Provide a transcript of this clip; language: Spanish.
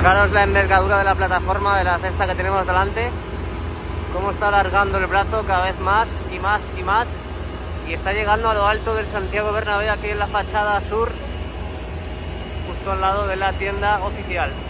Fijaros la envergadura de la plataforma de la cesta que tenemos delante, cómo está alargando el brazo cada vez más y más y más, y está llegando a lo alto del Santiago Bernabéu, aquí en la fachada sur, justo al lado de la tienda oficial.